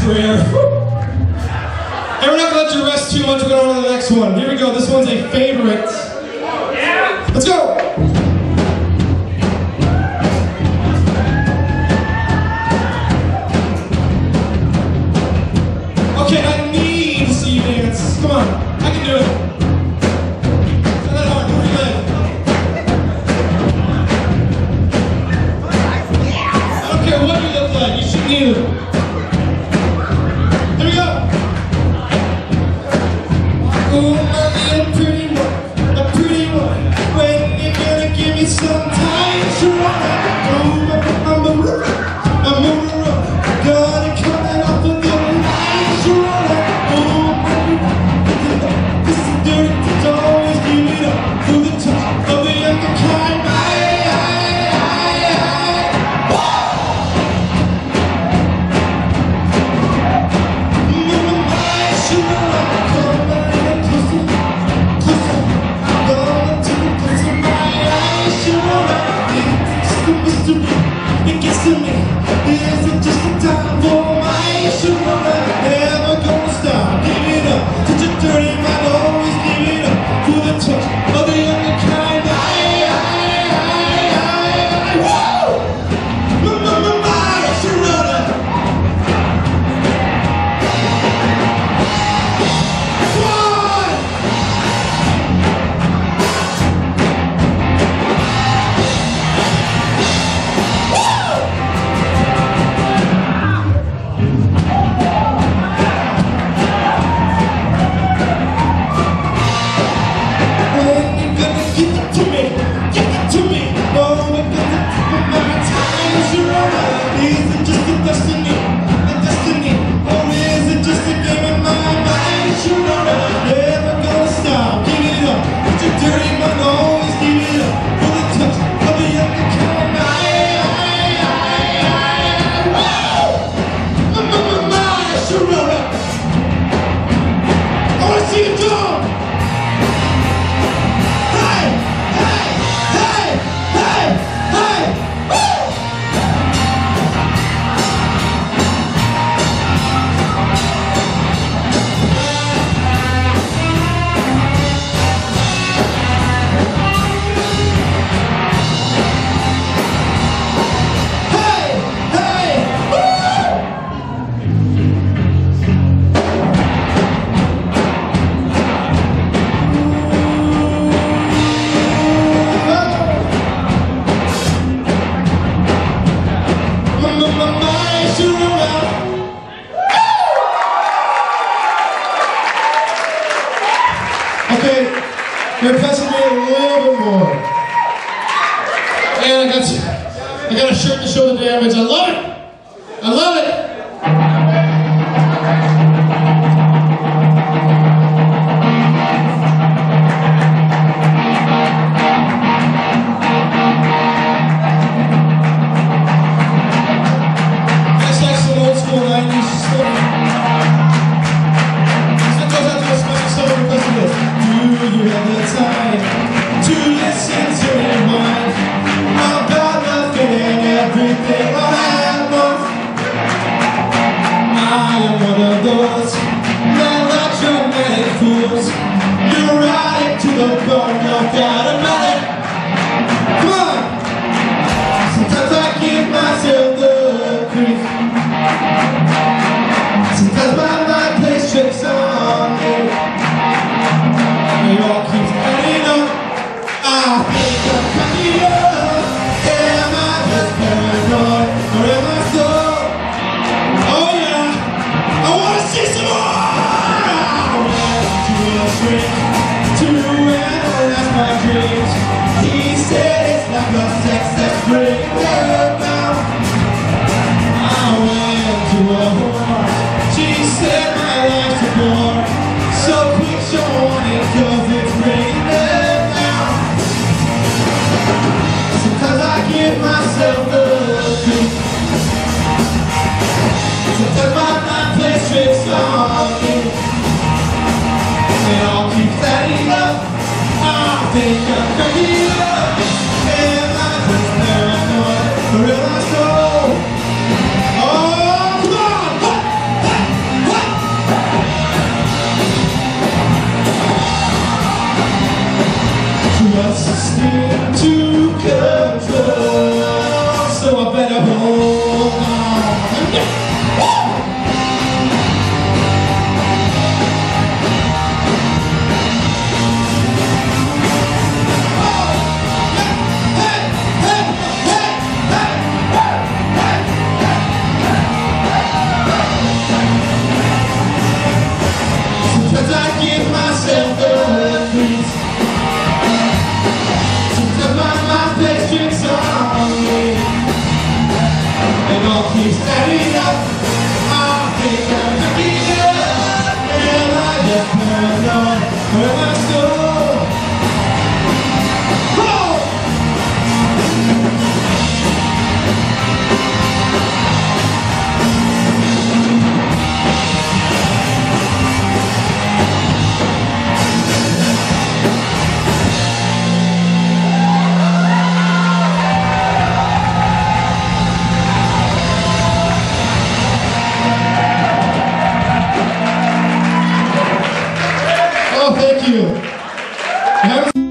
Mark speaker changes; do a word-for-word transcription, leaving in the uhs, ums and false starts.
Speaker 1: rare. And we're not gonna let you rest too much. We're going on to the next one. Here we go. This one's a favorite. Let's go. Okay, I need to see you dance. Come on, I can do it. It's not that hard. Pretty good. I don't care what you look like. You shouldn't either. Here we go. Oh, mommy, a pretty one, a pretty one. When you gonna give me some time to run? Oh, I'm a runner, I'm a runner. Gonna come off of the line to run. Oh, baby, this is dirty. It's always give it up for the touch of the younger kind. Aye, aye, aye, aye. Mama, my sugar, come on. It gets to me, is it just a time for my sugar? Never gonna stop, give it up. Such a dirty mind, always give it up. For the touch of the younger kind. Aye, aye, aye, aye, aye. Whoa! My, my, my, my sugar. Okay, you're pressing me a little bit more. And I got, I got a shirt to show the damage. I love it. I love it. That's like some old school nineties stuff. That goes out to a special summer because of this. Do you have the time to listen to me whine about nothing and everything all at once? I am one of those melodramatic fools. You're right to the bone, no doubt about it. Come on! Sometimes I give myself the creep. Sometimes my mind plays tricks on me. It all keeps adding up. I think I'm cracking up. Am I just paranoid, or am I so? Oh yeah, I wanna see some more. I went to a shrink to analyze my dreams. He said it's like a sex that's breaking down. I went to a whore. She said my life's a bore. So quick, showing it, cause it's raining now. Sometimes I give myself the creep. Sometimes my mind plays tricks on me. It all keeps adding up. I think I'm cracking up. Am I just paranoid, or am I so? Oh, come on! standing up. I think I'm picking up. Am I just paranoid? Or am I so? Oh, thank you.